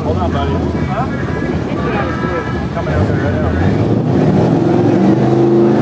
Hold on, buddy. Huh? Coming out there right now.